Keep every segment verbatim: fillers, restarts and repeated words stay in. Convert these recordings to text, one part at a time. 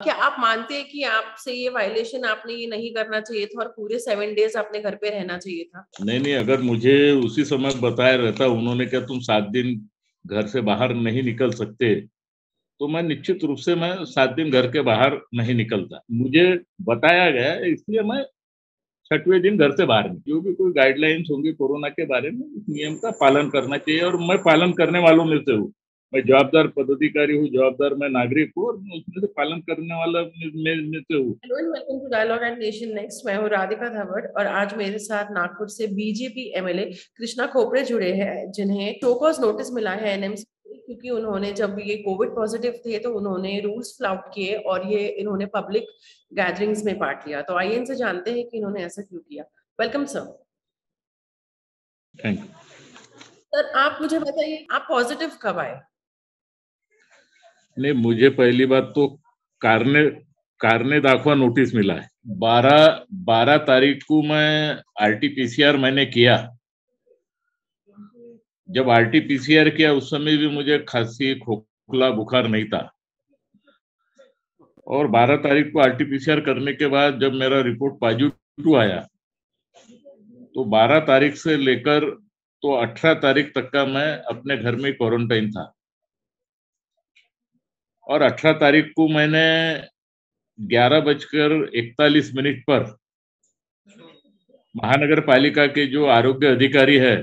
क्या आप मानते हैं कि आपसे ये वायलेशन आपने ये नहीं करना चाहिए था और पूरे सेवन डेज अपने घर पे रहना चाहिए था? नहीं, नहीं, अगर मुझे उसी समय बताया रहता, उन्होंने कहा तुम सात दिन घर से बाहर नहीं निकल सकते, तो मैं निश्चित रूप से मैं सात दिन घर के बाहर नहीं निकलता। मुझे बताया गया इसलिए मैं छठवें दिन घर से बाहर निकला। जो भी कोई गाइडलाइंस होंगी कोरोना के बारे में, उस नियम का पालन करना चाहिए और मैं पालन करने वालों में से हूँ। मैं जवाबदार पदाधिकारी हूँ, जवाबदार मैं नागरिक हूँ और मैं उसमें से पालन करने वाला में में में से हूँ। Hello and welcome to Dialogue and Nation Next. मैं हूँ राधिका धावड़ और आज मेरे साथ नागपुर से बीजेपी एमएलए कृष्णा खोपड़े जुड़े हैं, जिन्हें शो कॉज नोटिस मिला है एनएमसी क्योंकि उन्होंने जब ये कोविड पॉजिटिव थे तो उन्होंने रूल्स फ्लाउट किए और ये इन्होंने पब्लिक गैदरिंग्स में पार्ट लिया। तो आइए इनसे जानते हैं कि इन्होंने ऐसा क्यों किया। Welcome sir. Thank you. Sir आप मुझे बताइए, आप पॉजिटिव कब आए? नहीं, मुझे पहली बात तो कारणे कारणे दाखवा नोटिस मिला है। बारह बारह तारीख को मैं आरटीपीसीआर मैंने किया। जब आरटीपीसीआर किया उस समय भी मुझे खांसी, खोखला, बुखार नहीं था और बारह तारीख को आरटीपीसीआर करने के बाद जब मेरा रिपोर्ट पॉजिटिव आया तो बारह तारीख से लेकर तो अठारह तारीख तक का मैं अपने घर में क्वारंटाइन था और अठारह तारीख को मैंने ग्यारह बजकर इकतालीस मिनट पर महानगर पालिका के जो आरोग्य अधिकारी है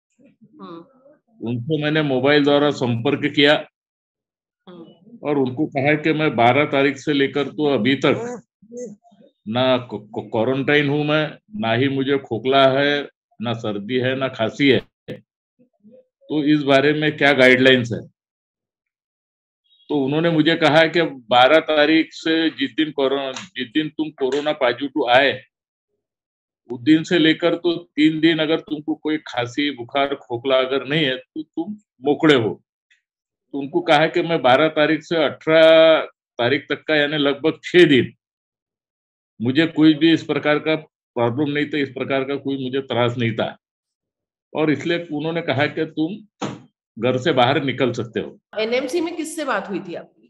उनको मैंने मोबाइल द्वारा संपर्क किया और उनको कहा कि मैं बारह तारीख से लेकर तो अभी तक ना क्वारंटाइन हूं मैं, ना ही मुझे खोखला है, ना सर्दी है, ना खांसी है, तो इस बारे में क्या गाइडलाइंस है। तो उन्होंने मुझे कहा कि बारह तारीख से जिस दिन कोरोना जिस दिन तुम कोरोना पॉजिटिव आए उस दिन से लेकर तो तीन दिन अगर तुमको कोई खांसी, बुखार, खोखला अगर नहीं है तो तुम मोकड़े हो। तो उनको कहा कि मैं बारह तारीख से अठारह तारीख तक का यानी लगभग छह दिन मुझे कोई भी इस प्रकार का प्रॉब्लम नहीं था, इस प्रकार का कोई मुझे त्रास नहीं था और इसलिए उन्होंने कहा कि तुम घर से बाहर निकल सकते हो। एनएमसी में किससे बात हुई थी आपकी?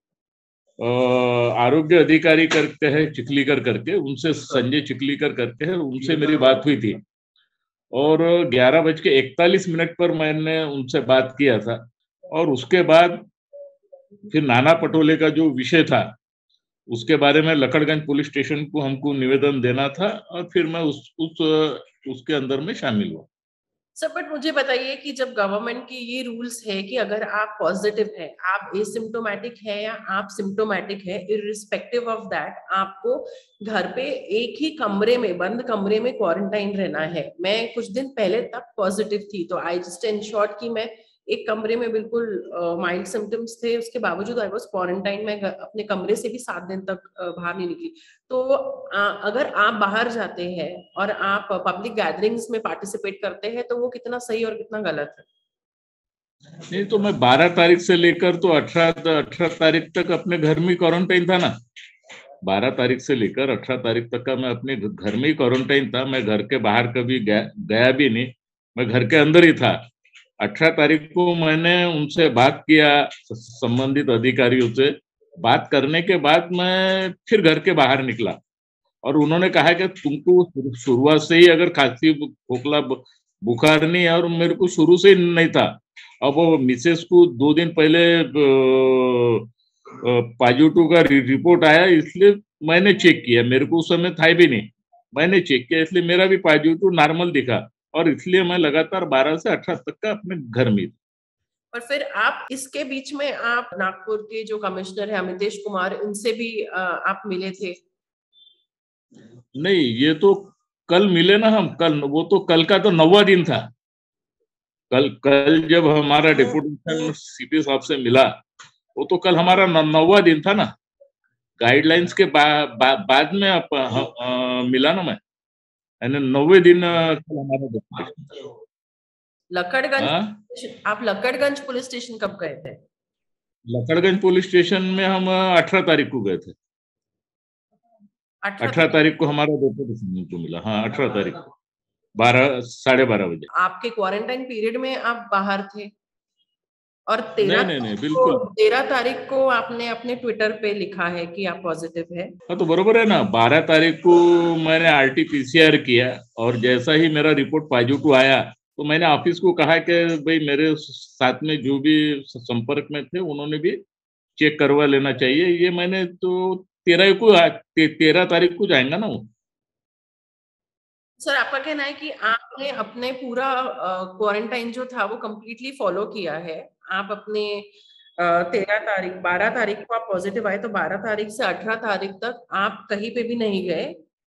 आरोग्य अधिकारी करते हैं चिखलीकर करके, उनसे संजय चिखलीकर करते हैं, उनसे मेरी बात हुई थी और ग्यारह बज के इकतालीस मिनट पर मैंने उनसे बात किया था और उसके बाद फिर नाना पटोले का जो विषय था उसके बारे में लकड़गंज पुलिस स्टेशन को हमको निवेदन देना था और फिर मैं उस उस उसके अंदर में शामिल हुआ। सर बट मुझे बताइए कि जब गवर्नमेंट की ये रूल्स है कि अगर आप पॉजिटिव है, आप एसिम्प्टोमेटिक है या आप सिम्प्टोमेटिक है, इररिस्पेक्टिव ऑफ दैट आपको घर पे एक ही कमरे में, बंद कमरे में क्वारंटाइन रहना है। मैं कुछ दिन पहले तक पॉजिटिव थी तो आई जस्ट एंश्योर्ड कि मैं एक कमरे में बिल्कुल माइल्ड uh, सिम्टम्स थे, उसके बावजूद आई वाज क्वारंटाइन में, अपने कमरे से भी सात दिन तक uh, बाहर नहीं निकली। तो आ, अगर आप बाहर जाते हैं और आप पब्लिक गैदरिंग्स में पार्टिसिपेट करते हैं तो वो कितना सही और कितना गलत है? नहीं तो मैं बारह तारीख से लेकर तो अठारह अठारह तारीख तक अपने घर में क्वारंटाइन था ना। बारह तारीख से लेकर अठारह तारीख तक का मैं अपने घर में ही क्वारंटाइन था। मैं घर के बाहर कभी गया, गया भी नहीं, मैं घर के अंदर ही था। अठारह तारीख को मैंने उनसे बात किया, संबंधित अधिकारियों से बात करने के बाद मैं फिर घर के बाहर निकला और उन्होंने कहा कि तुमको शुरुआत से ही अगर खांसी, खोखला, बुखार नहीं है और मेरे को शुरू से ही नहीं था। अब वो मिसेस को दो दिन पहले पॉजिटिव का रिपोर्ट आया इसलिए मैंने चेक किया, मेरे को उस समय था भी नहीं, मैंने चेक किया इसलिए मेरा भी पॉजिटिव नॉर्मल दिखा और इसलिए मैं लगातार बारह से अठारह तक का अपने घर में। और फिर आप इसके बीच में आप नागपुर के जो कमिश्नर है अमितेश कुमार, इनसे भी आप मिले थे? नहीं, ये तो कल मिले ना हम, कल वो तो कल का तो नौवा दिन था। कल कल जब हमारा डिप्यूटेशन सीपी साहब से मिला वो तो कल हमारा नौवा दिन था ना। गाइडलाइंस के बा, बा, बाद में आप आ, मिला ना मैं, यानी नौवे दिन कल हमारा। लकड़गंज, आप लकड़गंज पुलिस स्टेशन कब गए थे? लकड़गंज पुलिस स्टेशन में हम अठारह तारीख को गए थे। अठारह तारीख को हमारा डिप्यूटेशन को मिला। हाँ, अठारह तारीख को बारह साढ़े बारह बजे। आपके क्वारंटाइन पीरियड में आप बाहर थे? और तेरह नहीं नहीं नहीं को बिल्कुल। तेरह तारीख को आपने अपने ट्विटर पे लिखा है कि आप पॉजिटिव है। हाँ तो बरोबर है ना, बारह तारीख को मैंने आरटीपीसीआर किया और जैसा ही मेरा रिपोर्ट पॉजिटिव आया तो मैंने ऑफिस को कहा कि भाई मेरे साथ में जो भी संपर्क में थे उन्होंने भी चेक करवा लेना चाहिए। ये मैंने तो तेरह को ते, तेरह तारीख को जाएगा ना वो। सर आपका कहना है कि आपने अपने पूरा क्वारंटाइन जो था वो कंप्लीटली फॉलो किया है। आप अपने तेरह तारीख बारह तारीख को आप पॉजिटिव आए तो बारह तारीख से अठारह तारीख तक आप कहीं पे भी नहीं गए,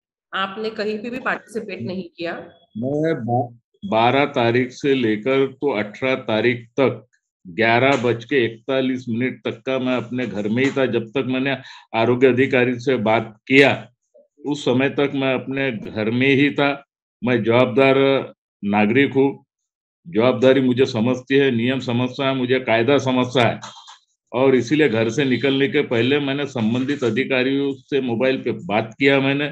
आपने कहीं पे भी पार्टिसिपेट नहीं किया। मैं बारह तारीख से लेकर तो अठारह तारीख तक ग्यारह बज के इकतालीस मिनट तक का मैं अपने घर में ही था। जब तक मैंने आरोग्य अधिकारी से बात किया उस समय तक मैं अपने घर में ही था। मैं जवाबदार नागरिक हूँ, जवाबदारी मुझे समझती है, नियम समझता है, मुझे कायदा समझता है और इसीलिए घर से निकलने के पहले मैंने संबंधित अधिकारियों से मोबाइल पे बात किया मैंने।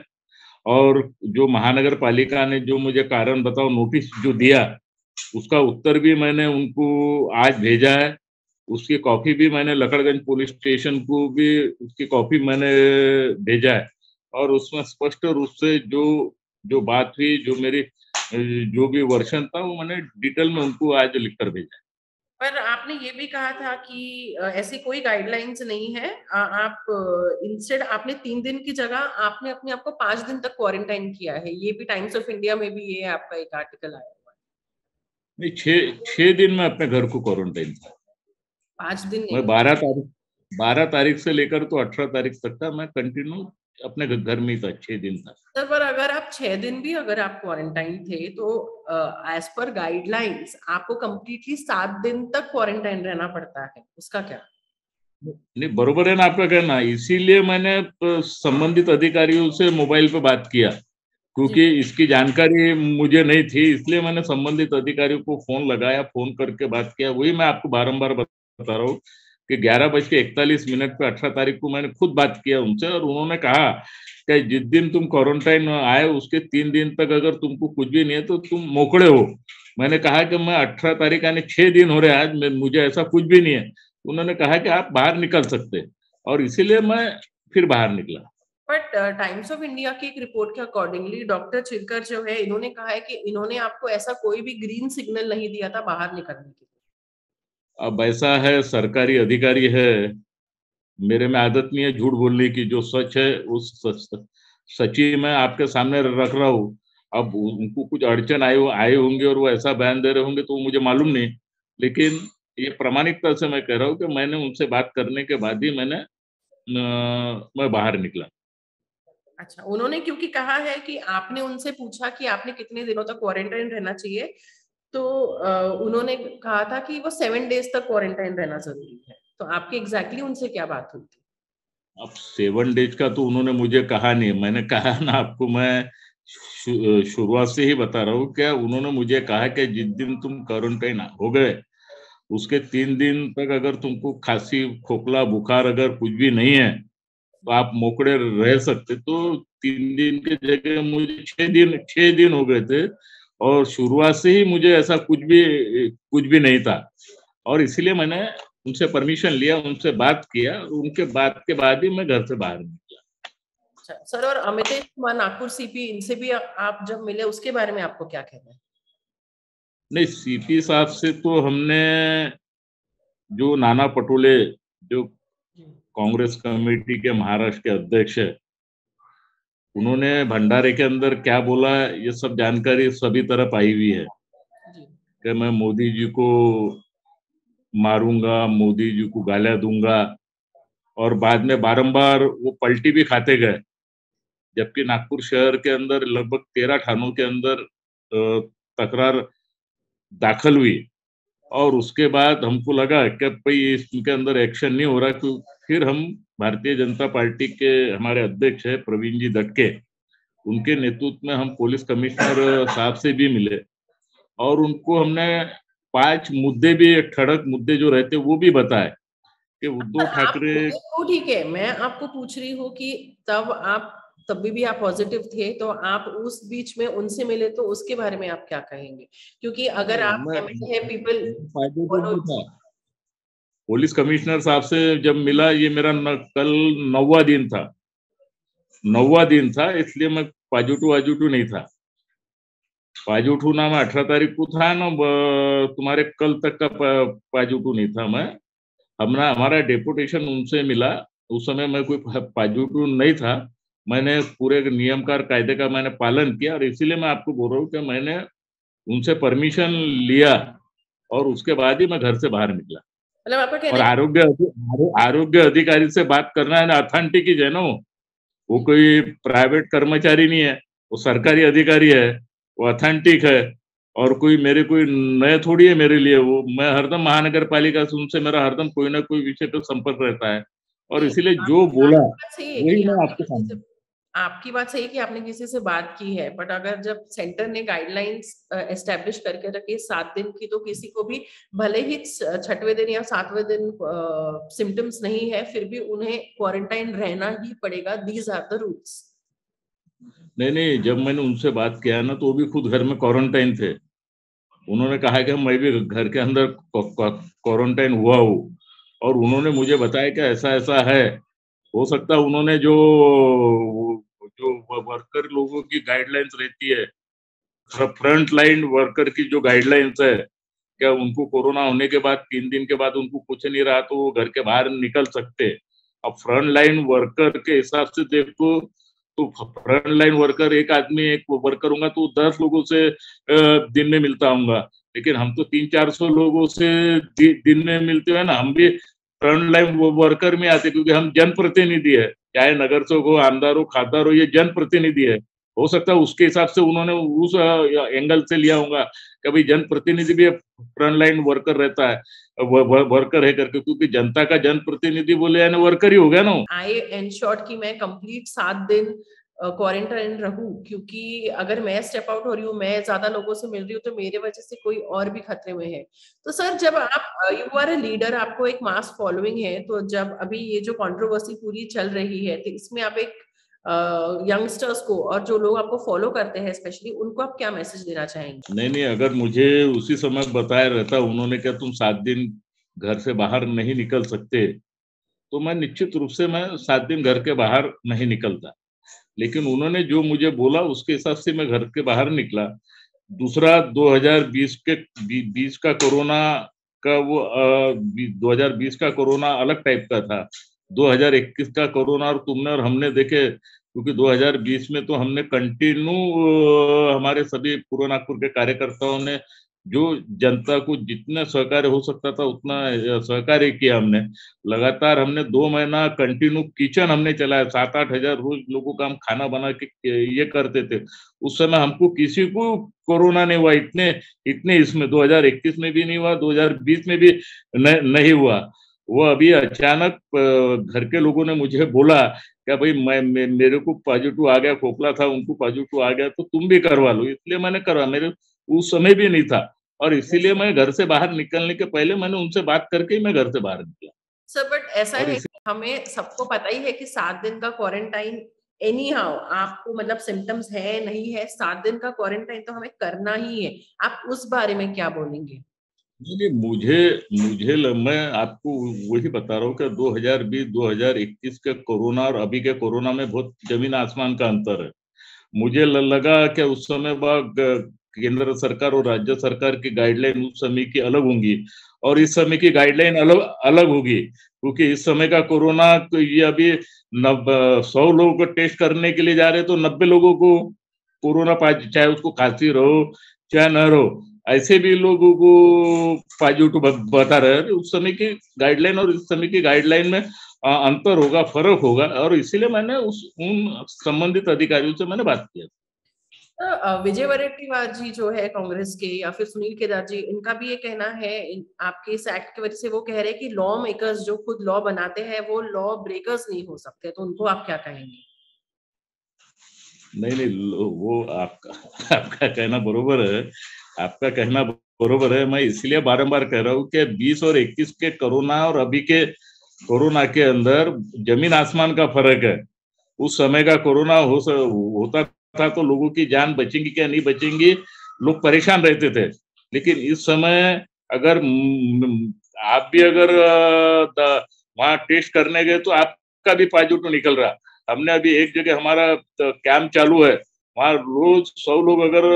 और जो महानगर पालिका ने जो मुझे कारण बताओ नोटिस जो दिया उसका उत्तर भी मैंने उनको आज भेजा है। उसकी कॉपी भी मैंने लकड़गंज पुलिस स्टेशन को भी उसकी कॉपी मैंने भेजा है और उसमें स्पष्ट रूप से जो जो बात हुई, जो मेरी जो भी वर्षन था वो मैंने डिटेल में उनको आज लिखकर भेजा है। पर आपने ये भी कहा था कि ऐसी कोई गाइडलाइंस नहीं है, आ, आप इंस्टेड आपने तीन दिन की जगह आपने अपने आप को पांच दिन तक क्वारंटाइन किया है। ये भी टाइम्स ऑफ इंडिया में भी ये आपका एक आर्टिकल आया हुआ है। नहीं, छह छह दिन में अपने घर को क्वारंटाइन था। पांच दिन मैं नहीं। बारह तारीख बारह तारीख से लेकर तो अठारह तारीख तक का मैं कंटिन्यू अपने घर में ही था, छह दिन था। सर पर अगर आप छह दिन भी अगर आप क्वारंटाइन थे तो एज पर गाइडलाइंस आपको कंप्लीटली सात दिन तक क्वारंटाइन रहना पड़ता है, उसका क्या? नहीं बरोबर है ना आपका कहना, इसीलिए मैंने संबंधित अधिकारियों से मोबाइल पे बात किया क्योंकि इसकी जानकारी मुझे नहीं थी। इसलिए मैंने संबंधित अधिकारियों को फोन लगाया, फोन करके बात किया। वही मैं आपको बारंबार बता रहा हूँ कि ग्यारह बज के इकतालीस मिनट पे अठारह तारीख को मैंने खुद बात किया उनसे और उन्होंने कहा कि जिस दिन तुम क्वारंटाइन आए उसके तीन दिन तक अगर तुमको कुछ भी नहीं है तो तुम मोकड़े हो। मैंने कहा कि मैं अठारह तारीख यानी छह दिन हो रहे हैं आज, मुझे ऐसा कुछ भी नहीं है। उन्होंने कहा कि आप बाहर निकल सकते और इसीलिए मैं फिर बाहर निकला। बट टाइम्स ऑफ इंडिया की एक रिपोर्ट के अकॉर्डिंगली डॉक्टर चिरकर जो है इन्होंने कहा है कि इन्होंने आपको ऐसा कोई भी ग्रीन सिग्नल नहीं दिया था बाहर निकलने के लिए। अब ऐसा है, सरकारी अधिकारी है, मेरे में आदत नहीं है झूठ बोलने की। जो सच है उस सच सच ही मैं आपके सामने रख रहा हूँ। अब उनको कुछ अड़चन आए आए होंगे और वो ऐसा बयान दे रहे होंगे तो मुझे मालूम नहीं, लेकिन ये प्रामाणिकता से मैं कह रहा हूँ कि मैंने उनसे बात करने के बाद ही मैंने न, मैं बाहर निकला। अच्छा, उन्होंने क्योंकि कहा है कि आपने उनसे पूछा कि आपने कितने दिनों तक क्वारंटाइन रहना चाहिए तो uh, उन्होंने कहा था कि वो सेवन डेज तक क्वारंटाइन रहना जरूरी है। तो आपकी एग्जैक्टली उनसे क्या बात हुई थी? अब सेवन डेज का तो उन्होंने मुझे कहा नहीं। मैंने कहा ना आपको, मैं शु, शुरुआत से ही बता रहा हूँ क्या उन्होंने मुझे कहा कि जिस दिन तुम क्वारंटाइन हो गए उसके तीन दिन तक अगर तुमको खांसी खोखला बुखार अगर कुछ भी नहीं है तो आप मोकड़े रह सकते। तो तीन दिन के जगह मुझे छह दिन छह दिन हो गए थे और शुरुआत से ही मुझे ऐसा कुछ भी कुछ भी नहीं था और इसीलिए मैंने उनसे परमिशन लिया, उनसे बात किया और उनके बात के बाद ही मैं घर से बाहर निकला। अच्छा सर, और अमितेश कुमार नागपुर सीपी इनसे भी आप जब मिले उसके बारे में आपको क्या कहना है? नहीं, सीपी साहब से तो हमने जो नाना पटोले जो कांग्रेस कमेटी के महाराष्ट्र के अध्यक्ष है उन्होंने भंडारे के अंदर क्या बोला ये सब जानकारी सभी तरफ आई हुई है कि मैं मोदी जी को मारूंगा, मोदी जी को गालियां दूंगा और बाद में बारंबार वो पलटी भी खाते गए। जबकि नागपुर शहर के अंदर लगभग तेरह थानों के अंदर तकरार दाखिल हुई और उसके बाद हमको लगा कि भाई इसके अंदर एक्शन नहीं हो रहा। क्यों फिर हम भारतीय जनता पार्टी के हमारे अध्यक्ष है प्रवीण जी दटके, उनके नेतृत्व में हम पुलिस कमिश्नर साहब से भी मिले और उनको हमने पांच मुद्दे भी, ठड़क मुद्दे जो रहते वो भी बताए कि उद्धव ठाकरे। तो ठीक है, मैं आपको पूछ रही हूँ कि तब आप तब भी, भी आप पॉजिटिव थे तो आप उस बीच में उनसे मिले तो उसके बारे में आप क्या कहेंगे? क्योंकि अगर आप एमएलए है, पीपल पॉजिटिव भी था पुलिस कमिश्नर साहब से जब मिला, ये मेरा न, कल नौवा दिन था नौवा दिन था इसलिए मैं पॉजिटिव वाजिटिव नहीं था। पॉजिटिव ना मैं अठारह तारीख को था ना तुम्हारे कल तक का पॉजिटिव नहीं था मैं। हमारा हमारा डेपुटेशन उनसे मिला, उस समय मैं कोई पॉजिटिव नहीं था। मैंने पूरे नियमकार कायदे का मैंने पालन किया और इसीलिए मैं आपको बोल रहा हूँ कि मैंने उनसे परमिशन लिया और उसके बाद ही मैं घर से बाहर निकला। मतलब आपका कहना और है आरोग्य आरोग्य अधिकारी से बात करना है ना, अथॉरिटी की है ना, वो कोई प्राइवेट कर्मचारी नहीं है, वो सरकारी अधिकारी है, वो अथेंटिक है और कोई मेरे कोई नए थोड़ी है मेरे लिए। वो मैं हरदम महानगर पालिका से उनसे मेरा हरदम कोई ना कोई विषय पे संपर्क रहता है और नहीं, इसीलिए आप, जो बोला आपकी बात सही है वही कि मैं आपने आपको किसी से सामने। आपकी बात सही है कि आपने किसी से बात की है, बट अगर जब सेंटर ने गाइडलाइंस एस्टेब्लिश करके रखी सात दिन की, तो किसी को भी भले ही छठवें दिन या सातवें दिन सिम्टम्स नहीं है, फिर भी उन्हें क्वारंटाइन रहना ही पड़ेगा। These are the rules. नहीं नहीं, जब मैंने उनसे बात किया ना तो वो भी खुद घर में क्वारंटाइन थे। उन्होंने कहा कि मैं भी घर के अंदर क्वारंटाइन हुआ हूँ और उन्होंने मुझे बताया कि ऐसा ऐसा है। हो सकता है उन्होंने जो जो वर्कर लोगों की गाइडलाइंस रहती है, फ्रंट लाइन वर्कर की जो गाइडलाइंस है, क्या उनको कोरोना होने के बाद तीन दिन के बाद उनको कुछ नहीं रहा तो वो घर के बाहर निकल सकते। अब फ्रंट लाइन वर्कर के हिसाब से देखो तो फ्रंट लाइन वर्कर एक आदमी एक वर्कर होगा तो दस लोगों से दिन में मिलता होगा, लेकिन हम तो तीन चार सौ लोगों से दिन में मिलते हैं ना। हम भी फ्रंट लाइन वर्कर में आते क्योंकि हम जनप्रतिनिधि है, चाहे नगर सेवक हो, आमदार हो, खासदार हो, ये जनप्रतिनिधि है। हो सकता है उसके हिसाब से उन्होंने उस एंगल से लिया होगा कि भाई जनप्रतिनिधि भी फ्रंट लाइन वर्कर रहता है, वर्कर है करके, क्योंकि जनता का जनप्रतिनिधि बोले यानी वर्कर ही हो गया ना। आई एंश्योर्ड कि मैं कंप्लीट सात दिन क्वारंटाइन रहूं, क्योंकि अगर मैं स्टेप आउट हो रही हूँ, मैं ज्यादा लोगों से मिल रही हूँ, तो मेरे वजह से कोई और भी खतरे में है। तो सर, जब आप यू आर अ लीडर, आपको एक मास फॉलोइंग है, तो जब अभी ये जो कंट्रोवर्सी पूरी चल रही है, तो इसमें आप एक यंगस्टर्स को और जो लोग आपको फॉलो करते हैं स्पेशली, उनको आप क्या मैसेज देना चाहेंगे? नहीं नहीं, अगर मुझे उसी समय बताया रहता उन्होंने क्या तुम सात दिन घर से बाहर नहीं निकल सकते, तो मैं निश्चित रूप से मैं सात दिन घर के बाहर नहीं निकलता। लेकिन उन्होंने जो मुझे बोला उसके हिसाब से मैं घर के बाहर निकला। दूसरा दो हज़ार बीस के बीस का कोरोना का वो दो हज़ार बीस का कोरोना अलग टाइप का था। दो हज़ार इक्कीस का कोरोना और तुमने और हमने देखे, क्योंकि दो हज़ार बीस में तो हमने कंटिन्यू हमारे सभी पूर्व नागपुर के कार्यकर्ताओं ने जो जनता को जितना सहकार्य हो सकता था उतना सहकार्य किया। हमने लगातार हमने दो महीना कंटिन्यू किचन हमने चलाया, सात आठ हजार रोज लोगों का हम खाना बना के ये करते थे। उस समय हमको किसी को कोरोना नहीं हुआ, इतने इतने इसमें दो हज़ार इक्कीस में भी नहीं हुआ, दो हज़ार बीस में भी न, नहीं हुआ। वो अभी अचानक घर के लोगों ने मुझे बोला क्या भाई मैं, मैं मेरे को पॉजिटिव आ गया, खोखला था, उनको पॉजिटिव आ गया, तो तुम भी करवा लो। इसलिए मैंने करवा, मेरे उस समय भी नहीं था और इसीलिए मैं घर से बाहर निकलने के पहले मैंने उनसे बात करके ही मैं घर से बाहर निकला। सर, बट ऐसा और है इसी कि हमें सबको पता ही है कि सात दिन का क्वारंटाइन एनी हाउ, आपको मतलब सिम्टम्स है नहीं है, सात दिन का क्वारंटाइन तो हमें करना ही है। आप उस बारे में क्या बोलेंगे? नहीं नहीं, मुझे मुझे ल, मैं आपको वही बता रहा हूँ कि दो हज़ार बीस दो हज़ार इक्कीस के कोरोना और अभी के कोरोना में बहुत जमीन आसमान का अंतर है। मुझे लगा कि उस समय केंद्र सरकार और राज्य सरकार की गाइडलाइन उस समय की अलग होंगी और इस समय की गाइडलाइन अलग अलग होगी, क्योंकि इस समय का कोरोना ये अभी नब सौ लोगों को टेस्ट करने के लिए जा रहे तो नब्बे लोगों को कोरोना, चाहे उसको खांसी रहो चाहे न रहो, ऐसे भी लोगों को पॉजिटिव बता रहे हैं। उस समय की गाइडलाइन और इस समय की गाइडलाइन में अंतर होगा, फर्क होगा और इसीलिए मैंने उस उन संबंधित अधिकारियों से मैंने बात किया। विजय वडेट्टीवार जी जो है कांग्रेस के, या फिर सुनील केदार जी, इनका भी ये कहना है आपके इस एक्ट की वजह से, वो कह रहे हैं कि लॉ मेकर्स जो खुद लॉ बनाते हैं वो लॉ ब्रेकर्स नहीं हो सकते, तो उनको आप क्या कहेंगे? नहीं नहीं, वो आपका आपका कहना बरोबर है, आपका कहना बरोबर है। मैं इसलिए बारंबार कह रहा हूँ कि बीस और इक्कीस के कोरोना और अभी के कोरोना के अंदर जमीन आसमान का फर्क है। उस समय का कोरोना हो होता था तो लोगों की जान बचेंगी क्या नहीं बचेंगी, लोग परेशान रहते थे। लेकिन इस समय अगर आप भी अगर वहां टेस्ट करने गए तो आपका भी पॉजिटिव निकल रहा। हमने अभी एक जगह हमारा कैंप चालू है, वहां रोज सौ लोग अगर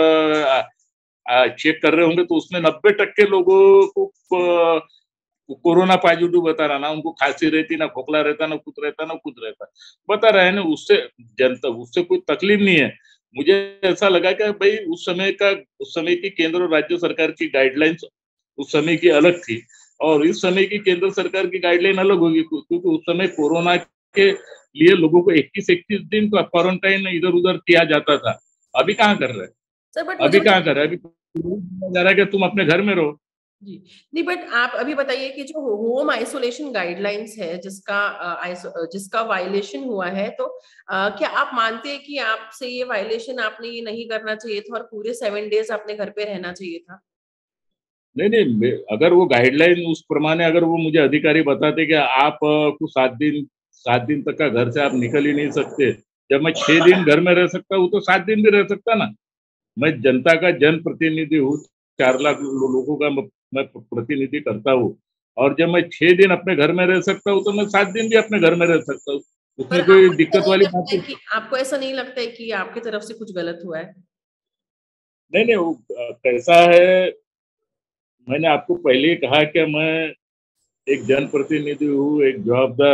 चेक कर रहे होंगे तो उसमें नब्बे टक्के लोगों को कोरोना पॉजिटिव बता रहा ना, उनको खांसी रहती, ना खोखला रहता, ना कुछ रहता, ना कुछ रहता, बता रहा है ना। उससे जनता, उससे कोई तकलीफ नहीं है। मुझे ऐसा लगा कि भाई उस समय का उस समय की केंद्र और राज्य सरकार की गाइडलाइंस उस समय की अलग थी और इस समय की केंद्र सरकार की गाइडलाइन अलग होगी, क्योंकि उस समय कोरोना के लिए लोगों को इक्कीस इक्कीस दिन का क्वारंटाइन इधर उधर किया जाता था। अभी कहाँ कर रहे हैं, अभी कहाँ कर रहे हैं, अभी जा रहा है कि तुम अपने घर में रहो। जी नहीं, बट आप अभी बताइए कि जो होम आइसोलेशन गाइडलाइंस है जिसका जिसका वायलेशन हुआ है, तो आ, क्या आप मानते हैं कि आपसे ये वायलेशन आपने ये नहीं करना चाहिए था और पूरे सेवन डेज अपने घर पे रहना चाहिए था? नहीं नहीं, अगर वो गाइडलाइन उस प्रमाणे अगर वो मुझे अधिकारी बताते कि आप को सात दिन सात दिन तक का घर से आप निकल ही नहीं सकते, जब मैं छह दिन घर में रह सकता हूँ तो सात दिन भी रह सकता ना। मैं जनता का जन प्रतिनिधि हूँ, चार लाख लोगों का मैं प्रतिनिधि करता हूँ और जब मैं छह दिन अपने घर में रह सकता हूँ तो मैं सात दिन भी अपने घर में रह सकता हूँ। उसमें कोई दिक्कत वाली बात नहीं। आपको ऐसा नहीं लगता है कि आपकी तरफ से कुछ गलत हुआ है? नहीं नहीं, वो कैसा है, मैंने आपको पहले ही कहा कि मैं एक जनप्रतिनिधि हूँ, एक जवाबदार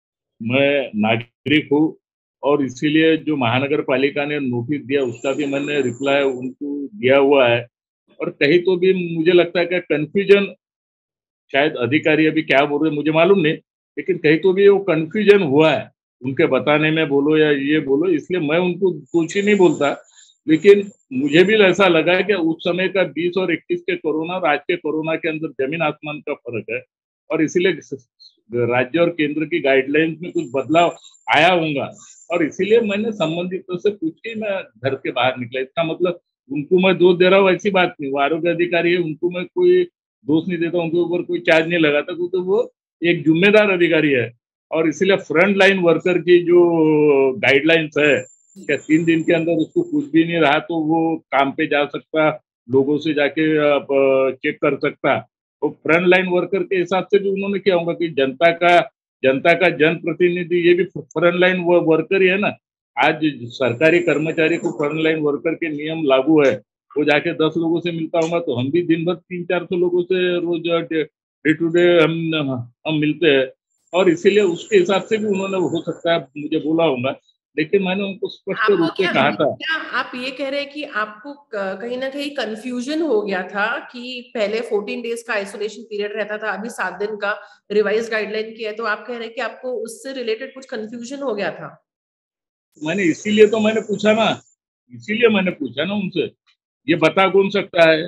मैं नागरिक हूँ और इसीलिए जो महानगर पालिका ने नोटिस दिया उसका भी मैंने रिप्लाई उनको दिया हुआ है। और कहीं तो भी मुझे लगता है कि कंफ्यूजन, शायद अधिकारी अभी क्या बोल रहे मुझे मालूम नहीं, लेकिन कहीं तो भी वो कंफ्यूजन हुआ है उनके बताने में बोलो या ये बोलो, इसलिए मैं उनको कुछ ही नहीं बोलता। लेकिन मुझे भी ऐसा लगा कि उस समय का बीस और इक्कीस के कोरोना और आज के कोरोना के अंदर जमीन आसमान का फर्क है और इसीलिए राज्य और केंद्र की गाइडलाइंस में कुछ बदलाव आया होगा और इसीलिए मैंने संबंधितों से पूछ के मैं घर के बाहर निकला। इसका मतलब उनको मैं दोष दे रहा हूँ ऐसी बात नहीं, वो आरोग्य अधिकारी है, उनको मैं कोई दोष नहीं देता, उनके ऊपर कोई चार्ज नहीं लगाता, क्योंकि वो एक जिम्मेदार अधिकारी है। और इसीलिए फ्रंट लाइन वर्कर की जो गाइडलाइंस है क्या तीन दिन के अंदर उसको कुछ भी नहीं रहा तो वो काम पे जा सकता, लोगों से जाके चेक कर सकता, तो फ्रंट लाइन वर्कर के हिसाब से भी उन्होंने क्या होगा कि जनता का जनता का जनप्रतिनिधि ये भी फ्रंट लाइन वर्कर ही है ना। आज सरकारी कर्मचारी को फ्रंट लाइन वर्कर के नियम लागू है, वो जाके दस लोगों से मिलता होगा तो हम भी दिन भर तीन चार सौ लोगों से रोज डे टू डे हम हम मिलते हैं और इसीलिए उसके हिसाब से भी उन्होंने हो सकता है मुझे बोला होगा, लेकिन मैंने उनको स्पष्ट रूप से कहा था। क्या आप ये कह रहे हैं कि आपको कहीं ना कहीं कंफ्यूजन हो गया था कि पहले चौदह डेज का आइसोलेशन पीरियड रहता था, अभी सात दिन का रिवाइज गाइडलाइन किया है, तो आप कह रहे हैं कि आपको उससे रिलेटेड कुछ कंफ्यूजन हो गया था? मैंने इसीलिए तो मैंने पूछा ना, इसीलिए मैंने पूछा ना उनसे, ये बता कौन सकता है,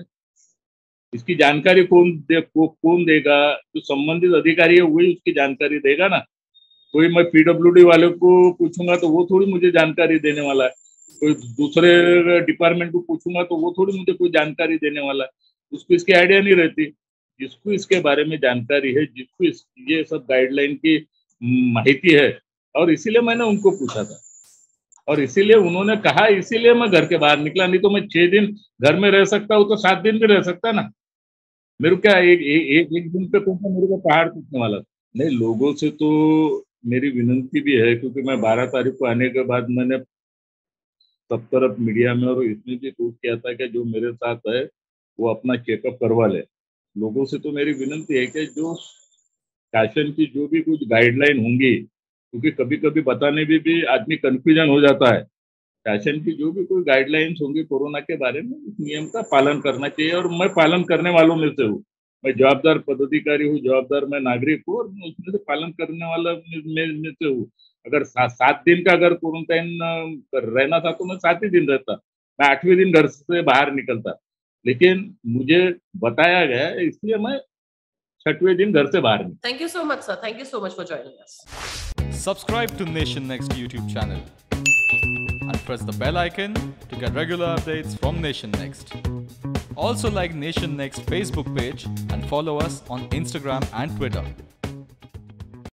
इसकी जानकारी कौन दे, को, कौन देगा, जो संबंधित अधिकारी है वही उसकी जानकारी देगा ना। कोई मैं पीडब्ल्यूडी वाले को पूछूंगा तो वो थोड़ी मुझे जानकारी देने वाला है, कोई दूसरे डिपार्टमेंट को पूछूंगा तो वो थोड़ी मुझे कोई जानकारी देने वाला है, उसको इसकी आइडिया नहीं रहती। जिसको इसके बारे में जानकारी है, जिसको इस, ये सब गाइडलाइन की माहिती है और इसीलिए मैंने उनको पूछा था और इसीलिए उन्होंने कहा, इसीलिए मैं घर के बाहर निकला, नहीं तो मैं छह दिन घर में रह सकता हूँ तो सात दिन भी रह सकता ना। मेरे को क्या एक एक एक दिन पे कौन सा मेरे को पहाड़ टूटने वाला? नहीं, लोगों से तो मेरी विनंती भी है, क्योंकि मैं बारह तारीख को आने के बाद मैंने सब तरफ मीडिया में और इसमें भी पोस्ट किया था कि जो मेरे साथ है वो अपना चेकअप करवा ले। लोगों से तो मेरी विनंती है कि जो शासन की जो भी कुछ गाइडलाइन होंगी, क्योंकि कभी कभी बताने में भी, भी आदमी कंफ्यूजन हो जाता है, शासन की जो भी कोई गाइडलाइंस होंगी कोरोना के बारे में उस नियम का पालन करना चाहिए और मैं पालन करने वालों में से हूँ। मैं जवाबदार पदाधिकारी हूँ, जवाबदार मैं नागरिक हूँ और मैं उसमें से पालन करने वाला में, में से हूँ। अगर सा, सात दिन का अगर क्वारंटाइन रहना था तो मैं सात ही दिन रहता, मैं आठवें दिन घर से बाहर निकलता, लेकिन मुझे बताया गया इसलिए मैं छठवें दिन घर से बाहर निकला। Thank you so much sir, thank you so much for joining us. Subscribe to Nation Next YouTube channel and press the bell icon to get regular updates from Nation Next. Also like Nation Next Facebook page and follow us on Instagram and Twitter.